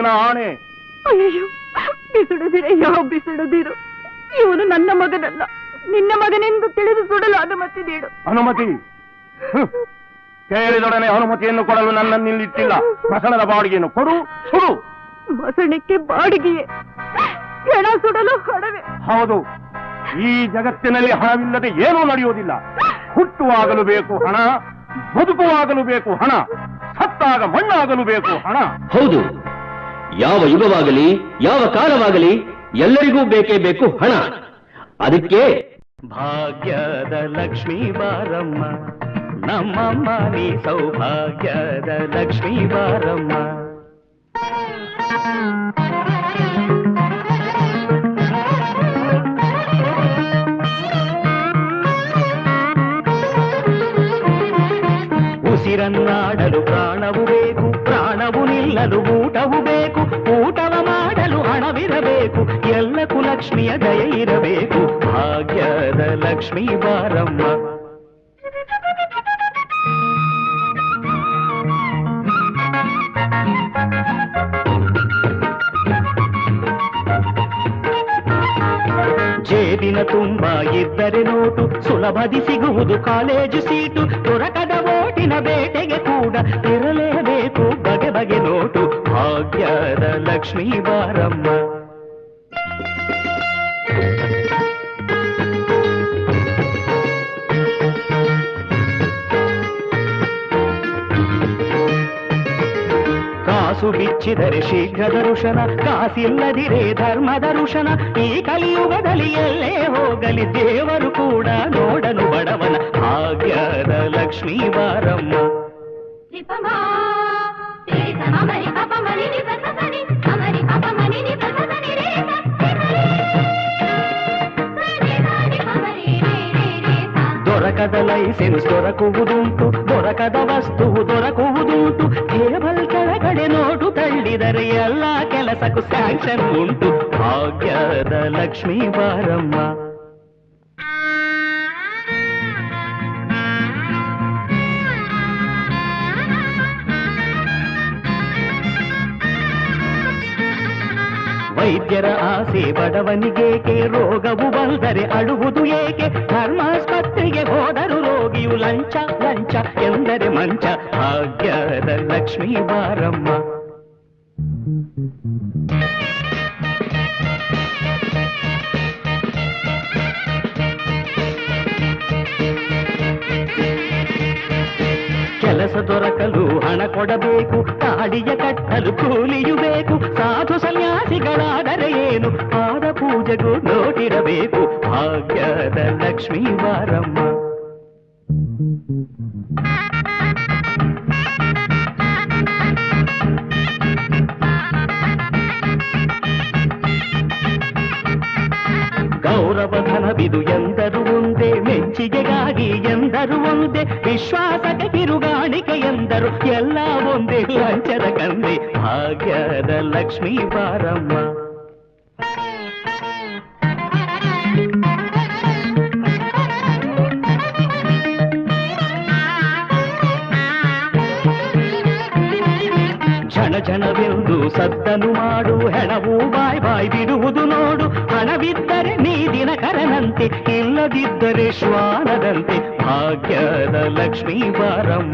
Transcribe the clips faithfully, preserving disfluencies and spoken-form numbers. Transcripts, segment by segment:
ಗುರುವಿನ ಆಣೆ. ಅಯ್ಯೋ, ಬಿಸಿಡುದಿರಯ್ಯೋ, ಬಿಸಿಡುದಿರು. ಇವನು ನನ್ನ ಮಗನಲ್ಲ, ನಿನ್ನ ಮಗನೆಂದು ತಿಳಿದು ಸುಡಲು ಅನುಮತಿ ನೀಡು. ಅನುಮತಿ? ಕೇಳಿದೊಡನೆ ಅನುಮತಿಯನ್ನು ಕೊಡಲು ನನ್ನನ್ನು ನಿಲ್ಲಿಟ್ಟಿಲ್ಲ. ಮಸಣದ ಬಾಡಿಗೆಯನ್ನು ಕೊಡು, ಸುಡು. ಮಸಣಕ್ಕೆ ಬಾಡಿಗೆಯೇ? ಹೆಣ ಸುಡಲು ಹಣವೇ? ಹೌದು. ಈ ಜಗತ್ತಿನಲ್ಲಿ ಹಣವಿಲ್ಲದೆ ಏನೂ ನಡೆಯುವುದಿಲ್ಲ. ಹುಟ್ಟುವಾಗಲು ಬೇಕು ಹಣ, ಬದುಕುವಾಗಲು ಬೇಕು ಹಣ, ಸತ್ತಾಗ ಮಣ್ಣಾಗಲು ಬೇಕು ಹಣ. ಹೌದು, ಯಾವ ಯುಗವಾಗಲಿ ಯಾವ ಕಾಲವಾಗಲಿ ಎಲ್ಲರಿಗೂ ಬೇಕೇ ಬೇಕು ಹಣ. ಅದಕ್ಕೆ ಭಾಗ್ಯದ ಲಕ್ಷ್ಮೀ ಬಾರಮ್ಮ, ನಮ್ಮಮ್ಮ ನೀ ಸೌಭಾಗ್ಯದ ಲಕ್ಷ್ಮೀ ಬಾರಮ್ಮ. ಉಸಿರನ್ನಾಡಲು ಪ್ರಾಣವು ಬೇಕು, ಪ್ರಾಣವು ನಿಲ್ಲಲು ಊಟವು ಬೇಕು, ಊಟವ ಮಾಡಲು ಹಣವಿರಬೇಕು, ಎಲ್ಲಕ್ಕೂ ಲಕ್ಷ್ಮಿಯ ದಯೆ ಇರಬೇಕು. ಭಾಗ್ಯದ ಲಕ್ಷ್ಮೀ ಬಾರಮ್ಮ. ಜೇಬಿನ ತುಂಬ ಇದ್ದರೆ ನೋಟು, ಸುಲಭದಿ ಸಿಗುವುದು ಕಾಲೇಜು ಸೀಟು, ದೊರಕದ ಓಟಿನ ಬೇಟೆಗೆ ಕೂಡ ಇರಲೇಬೇಕು ಬಗೆ ಬಗೆ ನೋಟು. ಭಾಗ್ಯದ ಲಕ್ಷ್ಮೀ ಬಾರಮ್ಮ. ಕಾಸು ಬಿಚ್ಚಿದರೆ ಶೀಘ್ರದ ಋಷನ, ಕಾಸಿಲ್ಲದಿರೇ ಧರ್ಮದ ಋಷನ. ಈ ಕಲಿಯುಗದಲ್ಲಿ ಎಲ್ಲೇ ಹೋಗಲಿ ದೇವರು ಕೂಡ ನೋಡನು ಬಡವನ. ಭಾಗ್ಯದ ಲಕ್ಷ್ಮೀ ಬಾರಮ್ಮ. ದೊರಕದ ಲೈಸೆನ್ಸ್ ದೊರಕುವುದುಂಟು, ದೊರಕದ ವಸ್ತುವು ದೊರಕುವುದುಂಟು, ಟೇಬಲ್ ಕೆಳಗಡೆ ನೋಟು ತಳ್ಳಿದರೆ ಎಲ್ಲ ಕೆಲಸಕ್ಕೂ ಸ್ಯಾಂಕ್ಷನ್ ಉಂಟು. ಭಾಗ್ಯದ ಲಕ್ಷ್ಮೀ ಬಾರಮ್ಮ. ವೈದ್ಯರ ಆಸೆ ಬಡವನಿಗೇಕೆ, ರೋಗವು ಬಂದರೆ ಅಳುವುದು ಏಕೆ, ಧರ್ಮಾಸ್ಪತ್ರೆಗೆ ಹೋದರು ರೋಗಿಯು ಲಂಚ ಲಂಚ ಎಂದರೆ ಮಂಚ. ಭಾಗ್ಯದ ಲಕ್ಷ್ಮೀ ಬಾರಮ್ಮ. ಕೆಲಸ ದೊರಕಲು ಹಣ ಕೊಡಬೇಕು, ತಾಡಿಯ ಕಟ್ಟಲು ಕೂಲಿಯು ಬೇಕು, ಸಾಧು ಸನ್ಯಾಸಿಗಳಾದರೆ ಏನು ಪಾದ ಪೂಜೆಗೂ ನೋಟಿರಬೇಕು. ಭಾಗ್ಯದ ಲಕ್ಷ್ಮೀ ಬಾರಮ್ಮ. ಗೌರವ ಧನವಿದು ಎಂದರು ಒಂದೇ, ಮೆಚ್ಚುಗೆಗಾಗಿ ಎಂದರು ಒಂದೇ, ವಿಶ್ವಾಸಕ್ಕೆ ಕಿರುಗಾಣಿಕೆ ಎಂದರು ಎಲ್ಲ ಒಂದೇ, ಲಂಚದ ಕಂದೆ. ಭಾಗ್ಯದ ಲಕ್ಷ್ಮೀ ಬಾರಮ್ಮ. ಕ್ಷಣ ಕ್ಷಣವೆಂದು ಸದ್ದನು ಮಾಡು, ಹೆಣವು ಬಾಯ್ ಬಾಯ್ ಬಿಡುವುದು ನೋಡು. ಹಣವಿದ್ದರೆ ನೀ ದಿನಕರನಂತೆ, ಇಲ್ಲದಿದ್ದರೆ ಶ್ವಾನದಂತೆ. ಭಾಗ್ಯದ ಲಕ್ಷ್ಮೀ ಬಾರಮ್ಮ.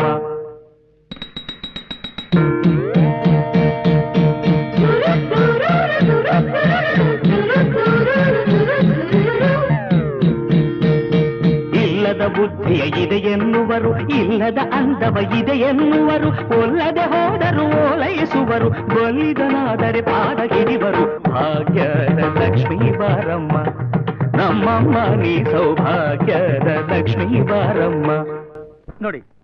ಇಲ್ಲದ ಬುದ್ಧಿಯ ಇದೆ ಎನ್ನುವರು, ಇಲ್ಲದ ಅಂದವ ಇದೆ ಎನ್ನುವರು, ಒಲ್ಲದೆ ಹೋದರು ಓಲೈಸುವರು, ಬಲಿದನಾದರೆ ಪಾದ ಹಿಡಿವರು. ಭಾಗ್ಯದ ಲಕ್ಷ್ಮೀ ಬಾರಮ್ಮ, ನಮ್ಮಮ್ಮ ನೀ ಸೌಭಾಗ್ಯದ ಲಕ್ಷ್ಮೀ ಬಾರಮ್ಮ. ನೋಡಿ,